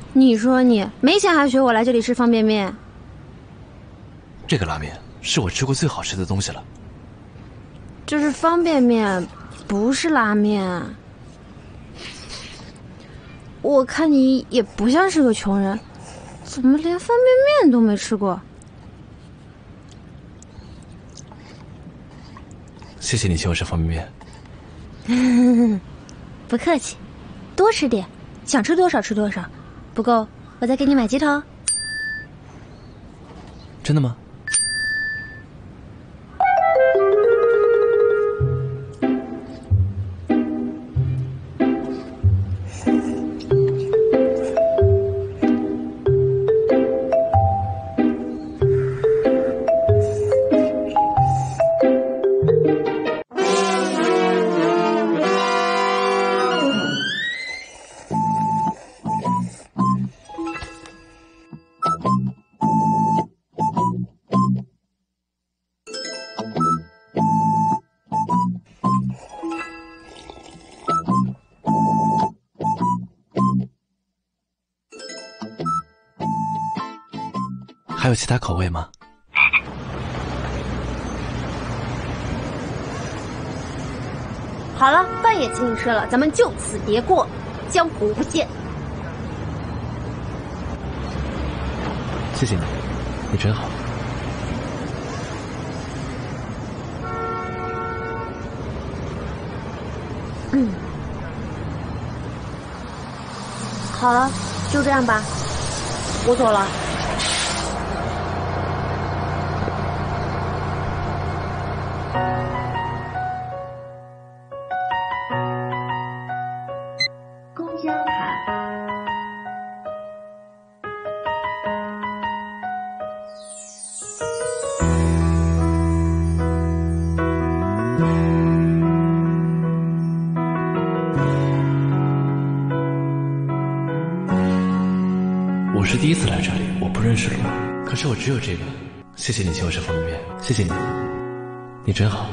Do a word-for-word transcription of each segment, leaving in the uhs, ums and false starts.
你说你没钱还学我来这里吃方便面？ 这个拉面是我吃过最好吃的东西了。 这是方便面，不是拉面。我看你也不像是个穷人，怎么连方便面都没吃过？ 谢谢你请我吃方便面。 不客气，多吃点，想吃多少吃多少，不够我再给你买鸡头。 真的吗？还有其他口味吗？ 好了，饭也请你吃了，咱们就此别过，江湖不见。 谢谢你，你真好。 嗯，好了，就这样吧，我走了。 公交卡。 我是第一次来这里，我不认识路，可是我只有这个。谢谢你请我吃方便面，谢谢你，你真好。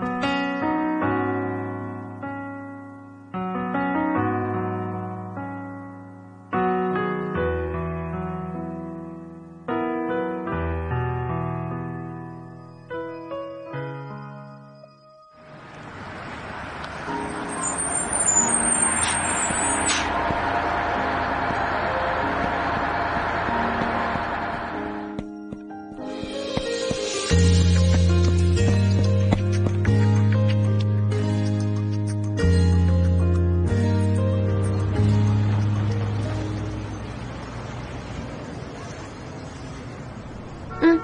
嗯，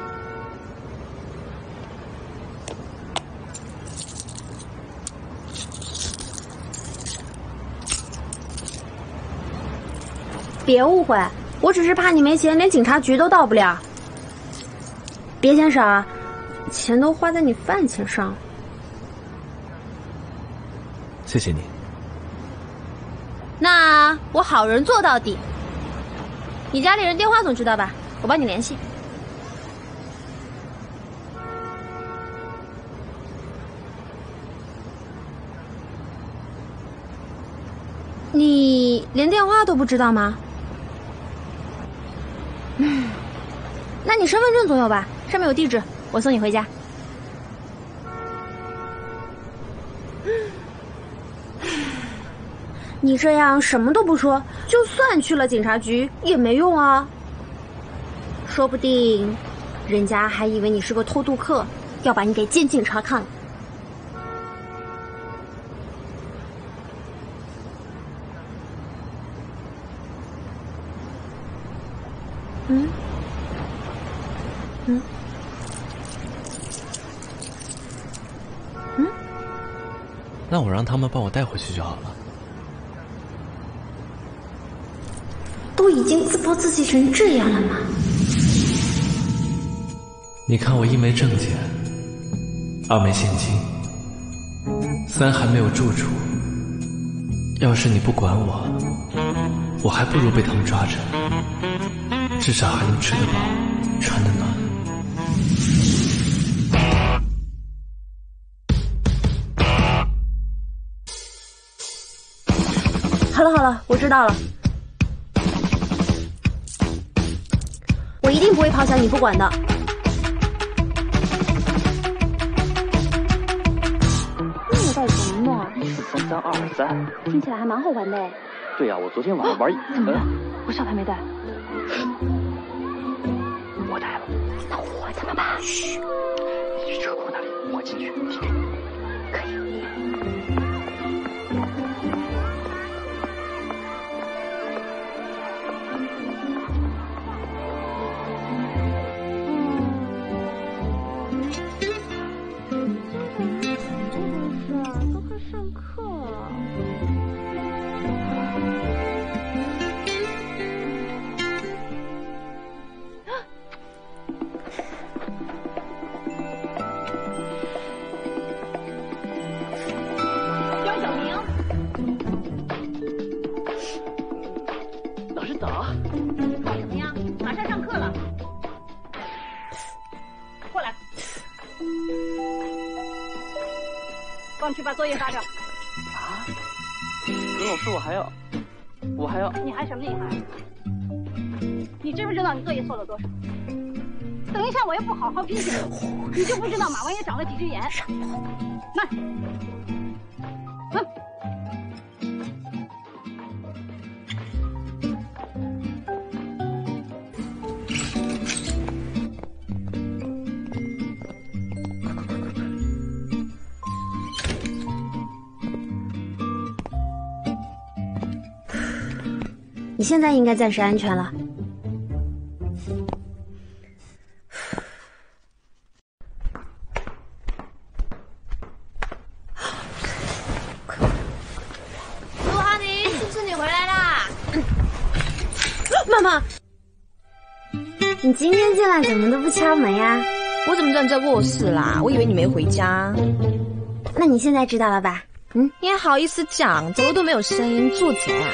别误会，我只是怕你没钱，连警察局都到不了。别嫌少啊，钱都花在你饭钱上。 谢谢你。 那我好人做到底。你家里人电话总知道吧？我帮你联系。你连电话都不知道吗？嗯，那你身份证总有吧？上面有地址，我送你回家。你这样什么都不说，就算去了警察局也没用啊。说不定人家还以为你是个偷渡客，要把你给监禁查看了。嗯嗯嗯， 那我让他们帮我带回去就好了。 都已经自暴自弃成这样了吗？ 你看我一没证件，二没现金，三还没有住处。要是你不管我，我还不如被他们抓着，至少还能吃得饱，穿得暖。 好了好了，我知道了。 一定不会抛下你不管的。那个到底怎么弄啊？ 三三二三， 听起来还蛮好玩的哎。 对呀、啊，我昨天晚上玩一， 怎么了？ 嗯、 我小牌没带。 我带了。 那我怎么办？嘘， 你去车库那里，我进去递给你。 可以。 帮你去把作业发表。 啊，葛老师，我还要，我还要。 你还什么厉害？你知不知道你作业错了多少？等一下我要不好好批评你，你就不知道马王爷长了几只眼。慢，慢。 你现在应该暂时安全了。 陆哈尼，是不是你回来啦？ 妈妈，你今天进来怎么都不敲门呀？ 我怎么知道你在卧室啦？我以为你没回家。 那你现在知道了吧？嗯， 你还好意思讲？怎么都没有声音，住嘴啊！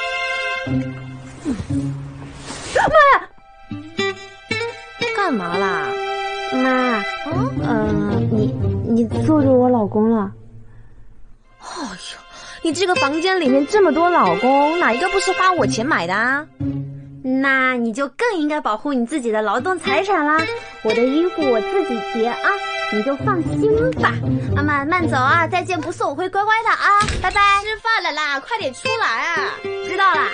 妈， 干嘛啦？ 妈， 嗯， 呃，你你坐着我老公了。 哎呦，你这个房间里面这么多老公，哪一个不是花我钱买的啊？ 那你就更应该保护你自己的劳动财产啦。我的衣服我自己叠啊，你就放心吧。阿曼，慢走啊，再见不送我会乖乖的啊，拜拜。 吃饭了啦，快点出来啊！ 知道啦。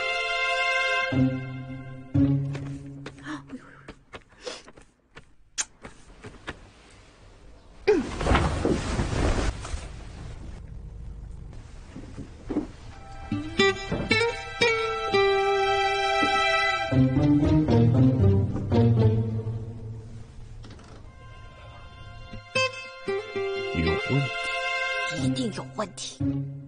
有问题， 一定有问题。